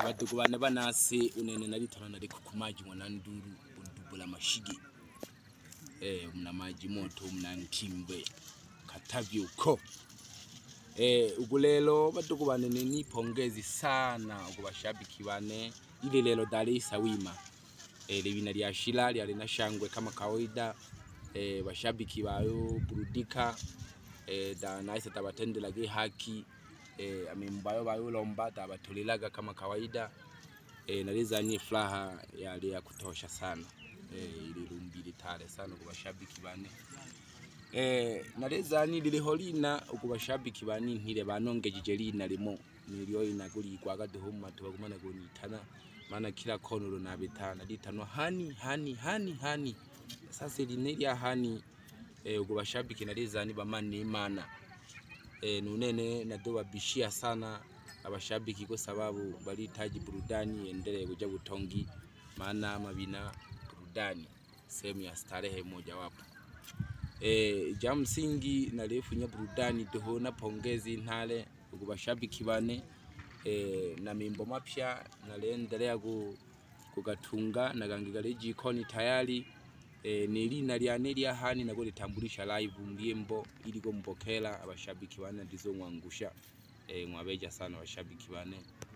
Badugu bane banase unene nalitona nali kukumaji mwana nduru udubula mashigi mna maji moto mna ntimbe katavyo uko ubulelo badugu bane ni pongezi sana kubashabiki bane ile lelo Darisa wima libina lya shila lya lina shangwe kama kawaida bashabiki bayo burudika da naisa tabatendela ge haki amembayo bayo lomba tabatolilaga kama kawaida naliza ni furaha ya kutosha sana ililumbili tale sana kubashabiki bane naliza ni liliholina ukubashabiki bane ntire banongejeje lina limo nilyo inaguri kwa gaduhuma tubagumana gonitana maana kila kono nabitana litano hani sasa linelya hani ukubashabiki naliza ni bamani imana nunene nadoba bishia sana abashabiki kwa sababu balihitaji burudani endelee kuja Butongi maana mabina burudani sehemu ya starehe moja wapo jamsingi nalifunya burudani duhona pongezi ntale ukubashabiki bane na mimbo mapya nalendelea kugatunga na gangigale jikoni tayari nilina lya hani na kulitambulisha live mlimbo ili kumpokela abashabiki bane ndizo mwangusha mwabeja sana abashabiki bane